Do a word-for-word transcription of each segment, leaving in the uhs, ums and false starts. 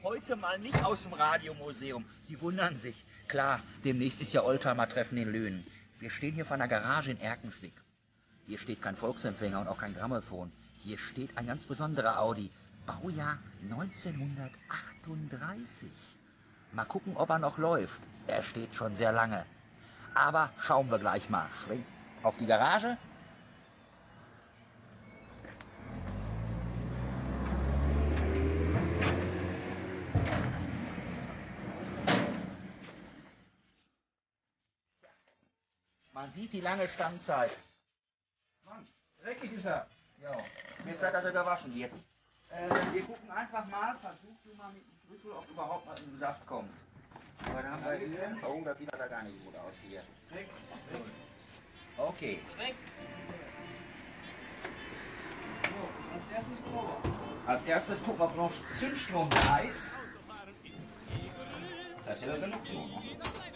Heute mal nicht aus dem Radiomuseum. Sie wundern sich. Klar, demnächst ist ja Oldtimer-Treffen in Lünen. Wir stehen hier vor einer Garage in Erkenschwick. Hier steht kein Volksempfänger und auch kein Grammophon. Hier steht ein ganz besonderer Audi. Baujahr neunzehnhundertachtunddreißig. Mal gucken, ob er noch läuft. Er steht schon sehr lange. Aber schauen wir gleich mal. Schwenk auf die Garage. Man sieht die lange Standzeit. Mann, dreckig ist er. Ja, wird Zeit, dass er gewaschen wird. Äh, wir gucken einfach mal, versuch du mal mit dem Schlüssel, ob überhaupt mal im Saft kommt. Aber da haben wir hier. Oh, das sieht da gar nicht gut aus hier. Weg. Okay. Weg. So, als erstes Probe. Als erstes gucken wir, ob noch Zündstrom da ist. Das ist ja genug so, ne?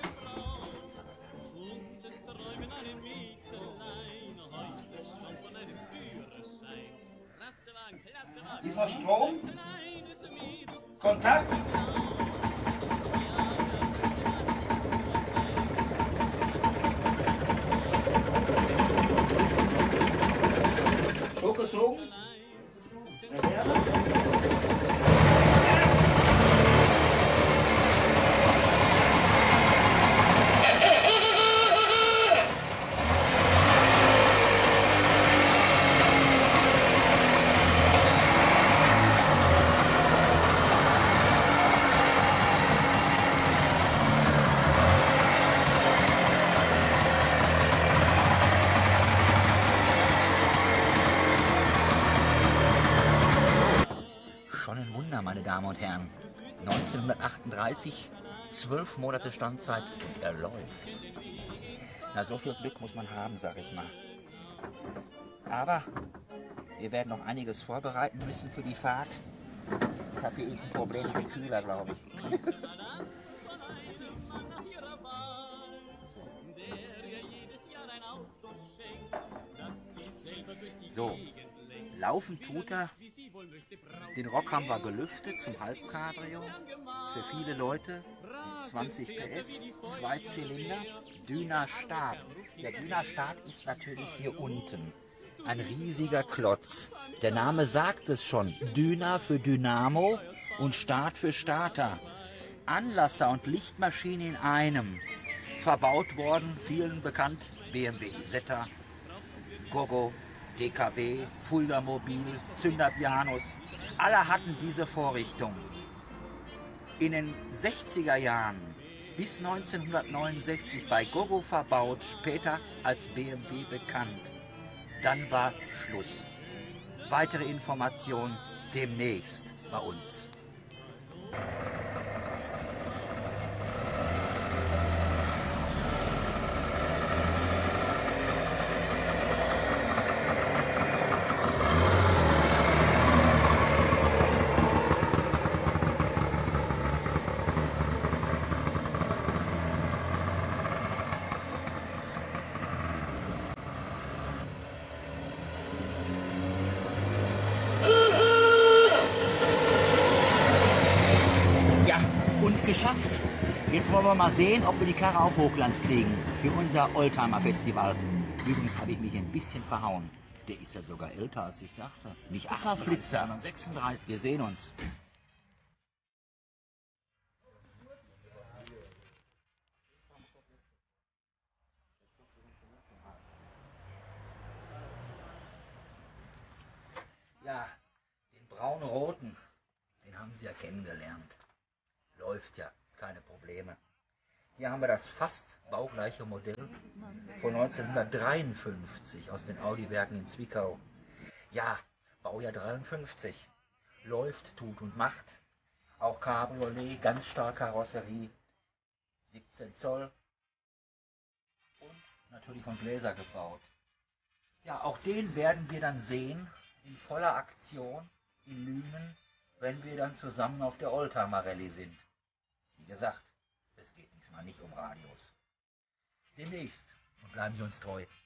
Ist noch Strom? Kontakt? Schuck gezogen? Schon ein Wunder, meine Damen und Herren. neunzehnhundertachtunddreißig, zwölf Monate Standzeit und er läuft. Na, so viel Glück muss man haben, sag ich mal. Aber wir werden noch einiges vorbereiten müssen für die Fahrt. Ich habe hier irgendein Problem mit dem Kühler, glaube ich. So, laufen tut er. Den Rock haben wir gelüftet zum Halbcabrio. Für viele Leute, zwanzig P S, zwei Zylinder, Dynastat. Der Dynastat ist natürlich hier unten. Ein riesiger Klotz. Der Name sagt es schon. Dyna für Dynamo und Start für Starter. Anlasser und Lichtmaschine in einem. Verbaut worden, vielen bekannt, B M W Isetta, Gogo, D K W, Fulda Mobil, Zünderpianos. Alle hatten diese Vorrichtung. In den sechziger Jahren bis neunzehnhundertneunundsechzig bei Gogo verbaut, später als B M W bekannt. Dann war Schluss. Weitere Informationen demnächst bei uns. Geschafft. Jetzt wollen wir mal sehen, ob wir die Karre auf Hochglanz kriegen für unser Oldtimer-Festival. Übrigens habe ich mich ein bisschen verhauen. Der ist ja sogar älter, als ich dachte. Nicht achtunddreißig, sondern sechsunddreißig. Wir sehen uns. Ja, den braun-roten, den haben Sie ja kennengelernt. Läuft ja, keine Probleme. Hier haben wir das fast baugleiche Modell von neunzehnhundertdreiundfünfzig aus den Audi-Werken in Zwickau. Ja, Baujahr dreiundfünfzig. Läuft, tut und macht. Auch Cabriolet, ganz stark Karosserie, siebzehn Zoll und natürlich von Gläser gebaut. Ja, auch den werden wir dann sehen in voller Aktion in Lünen, wenn wir dann zusammen auf der Oldtimer Rallye sind. Wie gesagt, es geht diesmal nicht um Radios. Demnächst und bleiben Sie uns treu.